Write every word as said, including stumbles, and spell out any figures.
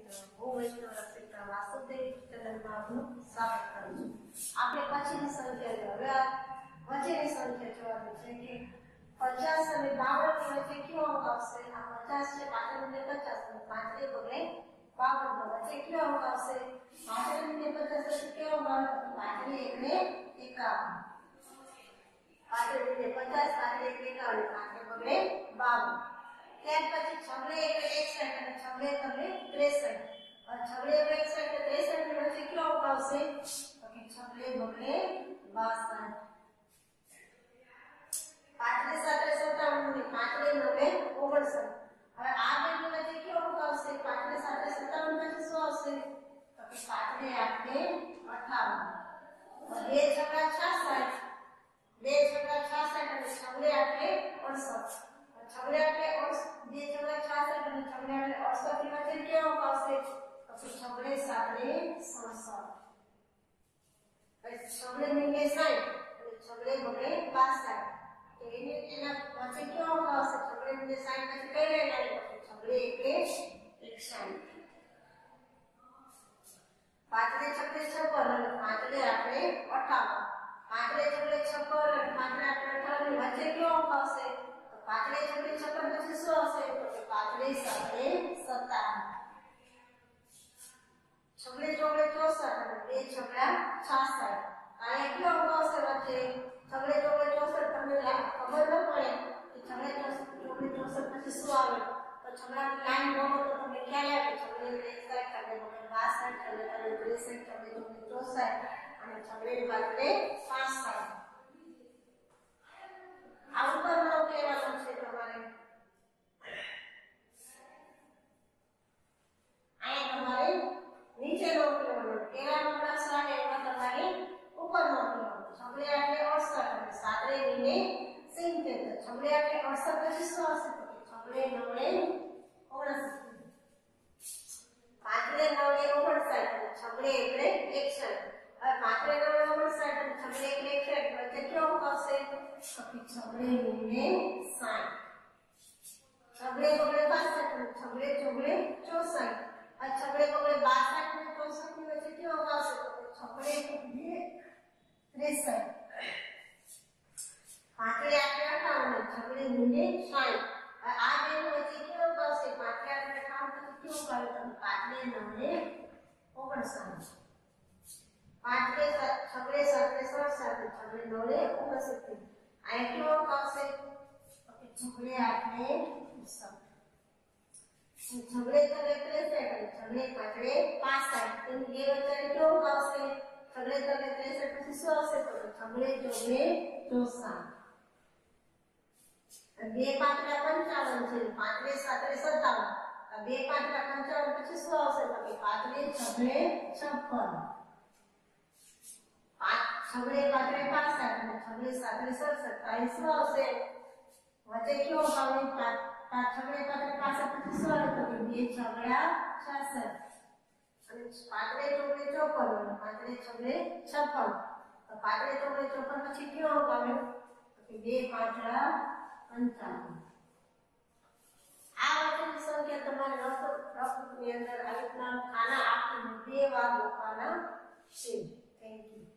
હું વૈષ્ણવ રસિકા વાસુદેવ ચેનલમાં આપનું સ્વાગત કરું છું. આપણે પછીની સંખ્યા હવે આ વચ્ચેની સંખ્યા જોવાની છે કે પચાસ અને બાવન ની વચ્ચે કયો અંક આવશે? આ પચાસ છે, પાછળ ને પચાસ અને પાંચને બદલે બાવન નો વચ્ચે કયો અંક આવશે? પાછળ ને પચાસ એટલે કયો અંક આવે? પાછળ એકને એકાવન, પાછળ ને પચાસ, પાછળ એકને એકાવન, પાછળ બગડે બાવન. ત્યાર પછી છગડે એટલે એકસઠ અને છગડે એટલે ત્રેસઠ. છગડે એટલે એકસઠ અને ત્રેસઠ ની વચ્ચે કયો અંક આવશે? તો કે છગડે બગડે બાસઠ. પાંચડે સાતડે સત્તાવન ને પાંચડે નવે ઓગણસાઠ. હવે આ બે ની વચ્ચે કયો અંક આવશે? પાંચડે સાતડે સત્તાવન પછી શું આવશે? તો કે પાંચડે આઠડે અઠાવન. બે છગડા છાસઠ, બે છગડા છાસઠ અને છગડે આઠડે અડસઠ. છગડે આઠડે બે છગડા છાસઠ અને છગડે આઠડે અડસઠ ની વચ્ચે કયો અંક આવશે? તો છગડે સાતડે સડસઠ. છગડે મીંડે સાઠ અને છગડે બગડે બાસઠ. તો એને એના વચ્ચે કયો અંક આવશે? છગડે મીંડે સાઠ પછી કઈ લાઈન આવી? છગડે એટલે એકસઠ. પાંચડે છગડે છપ્પન અને પાંચડે આઠડે અઠાવન. પાંચડે છગડે છપ્પન અને પાંચડે આઠડે અઠાવન ની વચ્ચે કયો અંક આવશે? તો પાંચડે છગડે છપ્પન પછી શું આવશે? તો કે પાંચડે સાતડે સત્તાવન. છગડે ચોગડે ચોસઠ અને બે છગડા છાસઠ. આ કયો અંક આવશે વચ્ચે? છગડે ચોગડે ચોસઠ. તમને ખબર ન પડે કે છગડે ચોગડે ચોસઠ પછી શું આવે તો છગડાની લાઈન ગણો તો તમને ખ્યાલ આવે કે છગડે એકસઠ, છગડે બાસઠ, છગડે ત્રેસઠ, છગડે ચોસઠ અને છગડે બાસઠ પાસઠ. આ ઉપરનો કહેવાનું છે તમારે. અહીંયા તમારે નીચેનો કહેવાનો, પેલા નંબર સાઠ એમાં તમારે ઉપરનો કહેવાનો. છગડે આઠડે અડસઠ અને સાતડે મીંડે સિત્તેર. છગડે આઠડે અડસઠ પછી શું આવશે? તો છગડે નવડે ઓગણસાઠ. પાંચડે નવડે ઓગણસાઠ અને છગડે એટલે એકસઠ. હવે પાંચડે નવડે ઓગણસાઠ અને છગડે એટલે એકસઠ વચ્ચે કયો અંક આવશે? તો છગડે મીંડે સાઠ. છગડે બગડે બાસઠ અને છગડે ચોગડે ચોસઠ. આ છગડે બગડે બાસઠ અને ચોસઠ ની વચ્ચે કયો અંક આવશે? તો છગડે બગડે ત્રેસઠ. પાંચડે આઠડે અઠાવન અને છગડે મીંડે સાઠ. આ બે ની વચ્ચે કયો અંક આવશે? પાંચડે આઠડે અઠાવન પછી કયો અંક આવે? તો પાંચડે નવડે ઓગણસાઠ. પાંચડે છગડે સાતડે સડસઠ અને છગડે નવડે ઓગણસિત્તેર. આ કયો અંક આવશે? તો કે છગડે આઠડે સાઠ. છગડે છગડે ત્રેસઠ અને છગડે પાંચડે પાસઠ. તેની બે વચ્ચે કયો અંક આવશે? છગડે છગડે ત્રેસઠ પછી શું આવશે? તો છગડે ચોગડે ચોસઠ. બે પાંચડા પંચાવન છે, પાંચડે સાતડે સત્તાવન. બે પાંચડા પંચાવન પછી શું આવશે? તો કે પાંચડે છગડે છપ્પન. છગડે પાંચડે પાસઠ અને છગડે સાતડે સડસઠ. અહીં શું આવશે? વચ્ચે કયો અંક આવે? છગડે પાંચડે પાસઠ પછી શું આવે? તો કે બે છગડા છાસઠ અને પાંચડે ચોગડે ચોપન અને પાંચડે છગડે છપ્પન. તો પાંચડે ચોગડે ચોપન પછી કયો અંક આવે? તો કે બે પાંચડા પંચાવન. આ વચ્ચેની સંખ્યા તમારે રફની અંદર આવી રીતના ખાના આપીને બે વાર લખવાના છે. Thank you.